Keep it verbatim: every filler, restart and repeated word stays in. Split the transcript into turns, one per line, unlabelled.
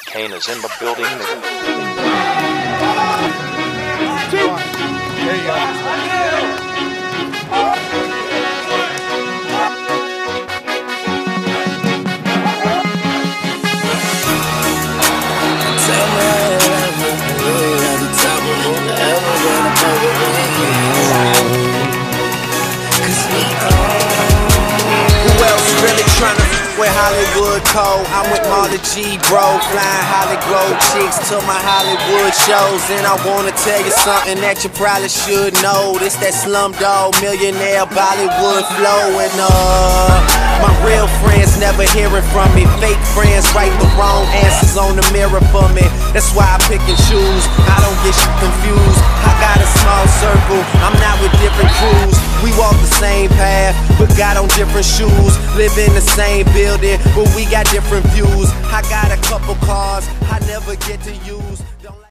Kane is in the building.
There you go.
Who else really tryna f with Hollywood Code? I'm with Marley G, bro, flying Hollywood chicks to my Hollywood shows. And I wanna tell you something that you probably should know. This that Slumdog Millionaire Bollywood flow. And uh, my real friends never hearing from me. Fake friends write the wrong answers on the mirror for me. That's why I pick and choose. I don't get shit confused. I got a small circle, I'm not with different crews. We walk the same path, but got on different shoes. Live in the same building, but we got different views. I got a couple cars I never get to use.